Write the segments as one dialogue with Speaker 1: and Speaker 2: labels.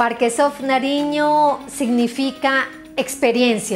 Speaker 1: Parquesoft Nariño significa experiencia.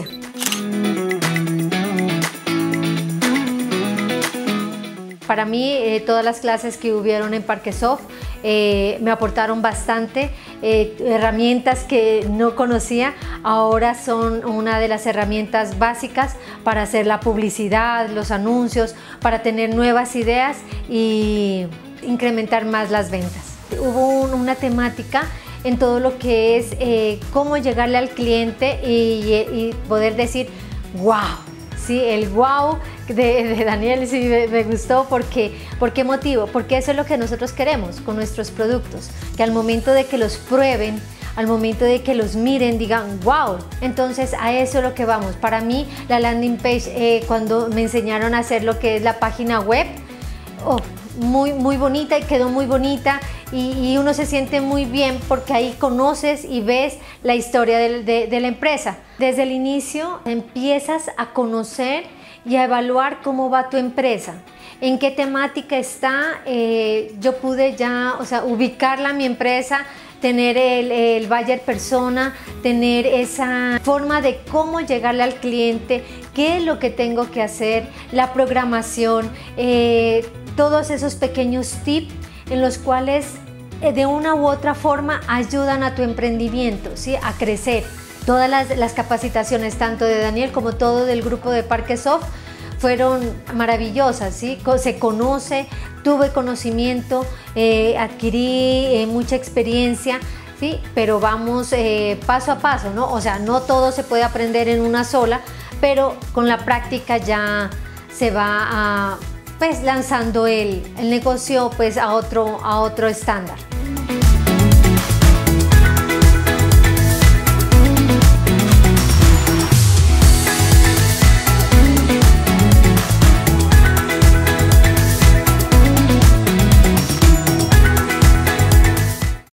Speaker 1: Para mí, todas las clases que hubieron en Parquesoft me aportaron bastante, herramientas que no conocía, ahora son una de las herramientas básicas para hacer la publicidad, los anuncios, para tener nuevas ideas y incrementar más las ventas. Hubo una temática en todo lo que es cómo llegarle al cliente y poder decir wow. Sí, el wow de Daniel sí me gustó. ¿Por qué motivo? Porque eso es lo que nosotros queremos con nuestros productos, que al momento de que los prueben, al momento de que los miren, digan wow. Entonces a eso es lo que vamos. Para mí la landing page, cuando me enseñaron a hacer lo que es la página web, muy bonita, y quedó muy bonita, y uno se siente muy bien porque ahí conoces y ves la historia de la empresa. Desde el inicio empiezas a conocer y a evaluar cómo va tu empresa, en qué temática está. Yo pude ya, ubicarla, mi empresa, tener el buyer persona, tener esa forma de cómo llegarle al cliente, qué es lo que tengo que hacer, la programación, todos esos pequeños tips en los cuales de una u otra forma ayudan a tu emprendimiento, ¿sí? A crecer. Todas las capacitaciones, tanto de Daniel como todo del grupo de Parquesoft, fueron maravillosas, ¿sí? Se conoce, tuve conocimiento, adquirí mucha experiencia, ¿sí? Pero vamos paso a paso, ¿no? O sea, no todo se puede aprender en una sola, pero con la práctica ya se va lanzando el negocio pues a otro estándar.